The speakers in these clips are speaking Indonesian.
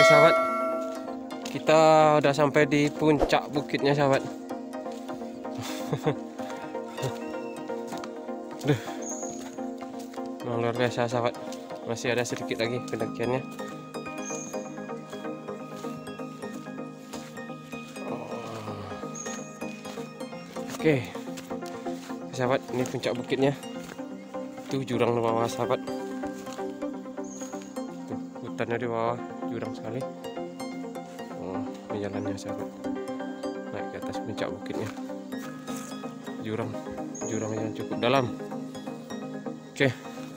sahabat, kita udah sampai di puncak bukitnya sahabat. Duh, luar biasa sahabat. Masih ada sedikit lagi pendakiannya. Oke, sahabat, ini puncak bukitnya. Tuh jurang di bawah sahabat. Tuh, hutannya di bawah, jurang sekali. Oh, ini jalannya sahabat. Naik ke atas puncak bukitnya. Jurang yang cukup dalam. Oke.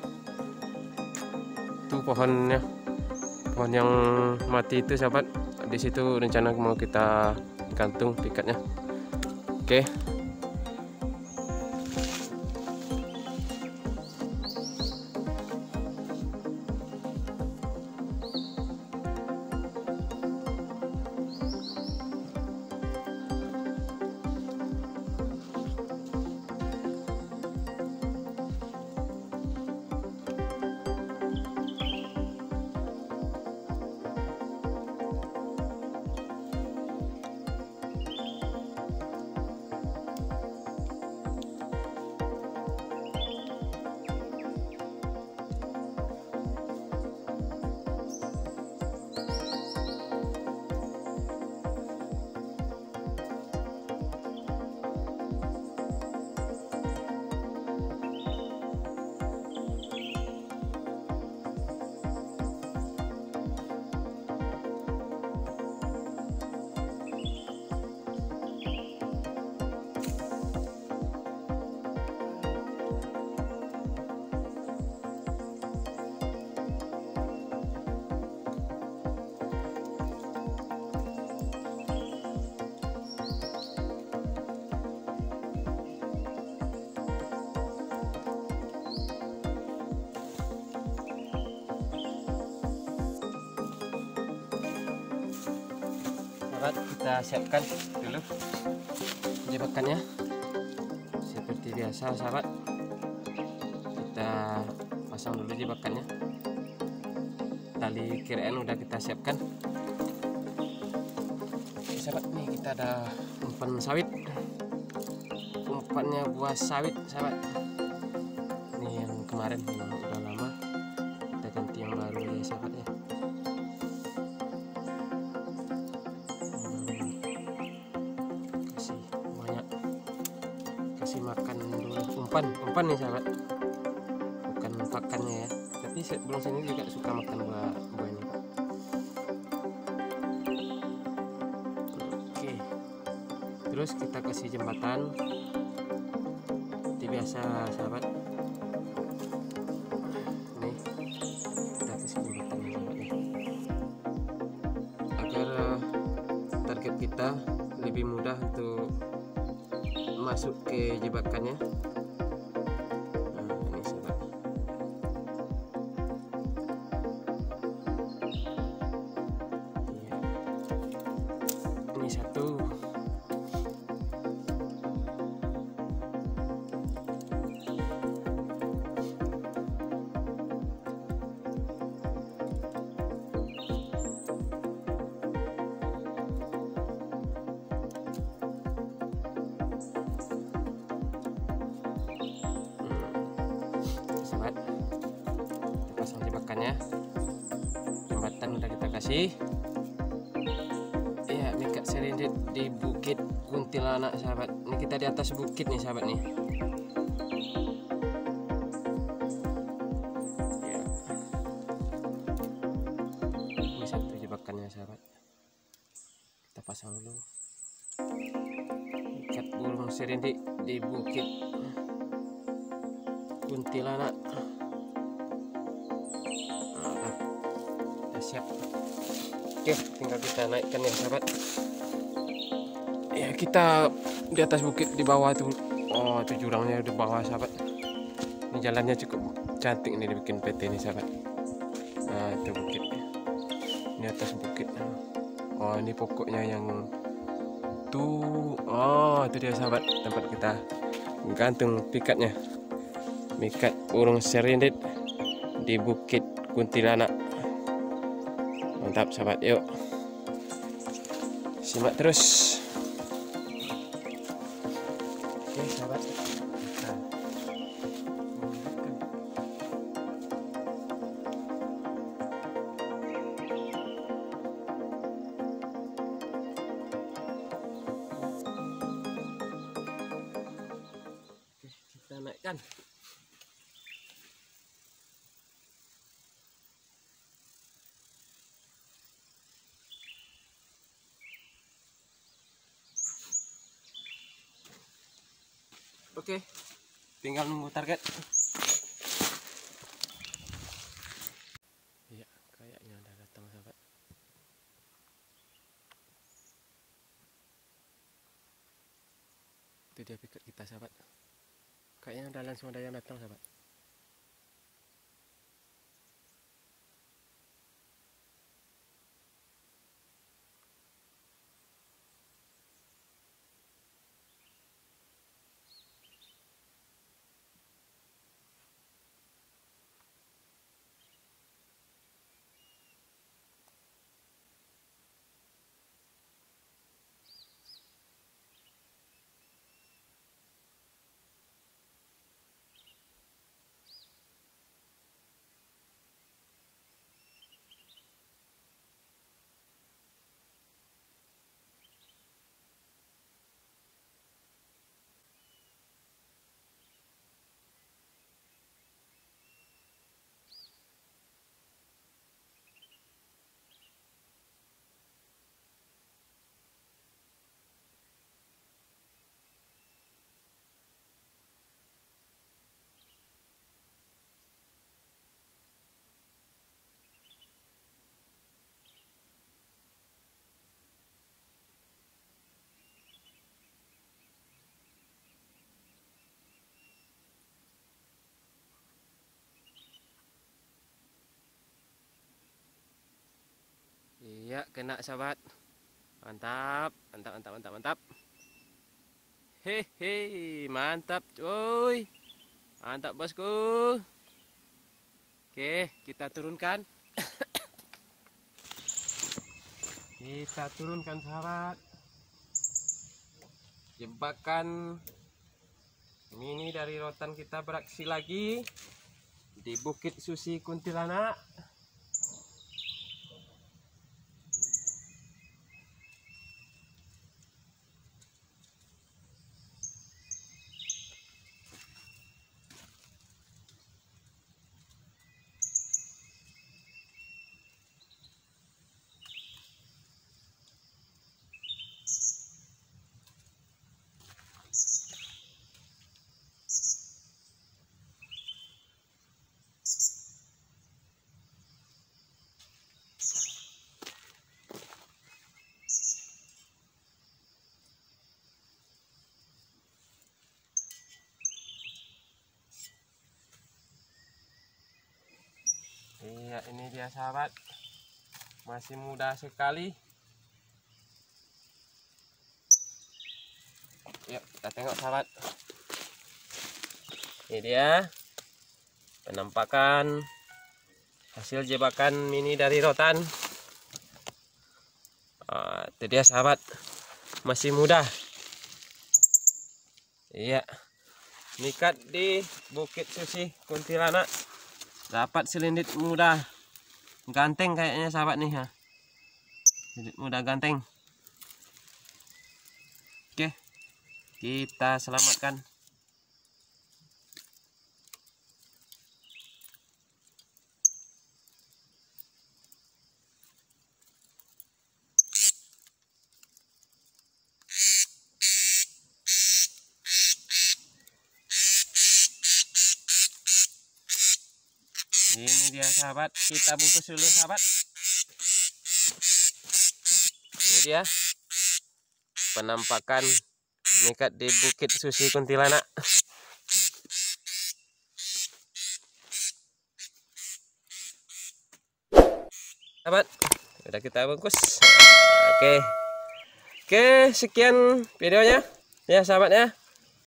Tuh pohonnya. Pohon yang mati itu sahabat. Di situ rencana mau kita gantung pikatnya. Oke. Kita siapkan dulu jebakannya seperti biasa sahabat. Kita pasang dulu jebakannya. Tali kiraan udah kita siapkan. Oke, sahabat, nih kita ada umpan sawit. Umpannya buah sawit sahabat. Ini yang kemarin yang udah lama, kita ganti yang baru ya sahabat ya. Makan dulu umpan nih sahabat, bukan pakannya ya, tapi sebelum sini juga suka makan buah ini. Oke, terus kita kasih jembatan seperti biasa sahabat. Nih kita kasih jembatan sahabat nih, agar target kita lebih mudah untuk masuk ke jebakannya. Nah, ini sahabat. Ya. Ini satu. Sahabat, kita pasang jebakannya. Jembatan udah kita kasih. Iya, mikat serendit di Bukit Kuntilanak sahabat. Ini kita di atas bukit nih sahabat nih. Ya. Ini satu jebakannya sahabat. Kita pasang dulu. Mikat burung serendit di Bukit Kuntilanak. Nah, udah siap. Oke, tinggal kita naikkan ya sahabat. Ya, kita di atas bukit di bawah tuh. Oh, itu jurangnya di bawah sahabat. Ini jalannya cukup cantik nih dibikin PT ini sahabat. Nah, itu bukitnya. Ini atas bukit. Oh, ini pokoknya yang tuh. Oh, itu dia sahabat, tempat kita gantung pikatnya. Mikat burung serendit di Bukit Kuntilanak. Mantap sahabat, yuk simak terus. Oke sahabat, kita naikkan. Oke, tinggal nunggu target. Iya, kayaknya udah datang sahabat. Itu dia piket kita sahabat. Kayaknya udah langsung ada yang datang sahabat. Iya, kena sahabat. Mantap, mantap, mantap, mantap, mantap. Hehe, mantap cuy. Mantap bosku. Oke, kita turunkan. Kita turunkan sahabat. Jebakan mini dari rotan kita beraksi lagi di Bukit Susi Kuntilanak. Iya, ini dia sahabat, masih muda sekali. Yuk kita tengok sahabat. Ini dia penampakan hasil jebakan mini dari rotan. Itu dia sahabat, masih muda. Iya, mikat di Bukit Susi Kuntilanak. Dapat selindit muda ganteng kayaknya sahabat nih ya. Selindit muda ganteng. Oke, kita selamatkan. Ini dia sahabat, kita bungkus dulu sahabat. Ini dia penampakan mikat di Bukit Susi Kuntilanak. Sahabat, udah kita bungkus. Oke, sekian videonya ya sahabat ya.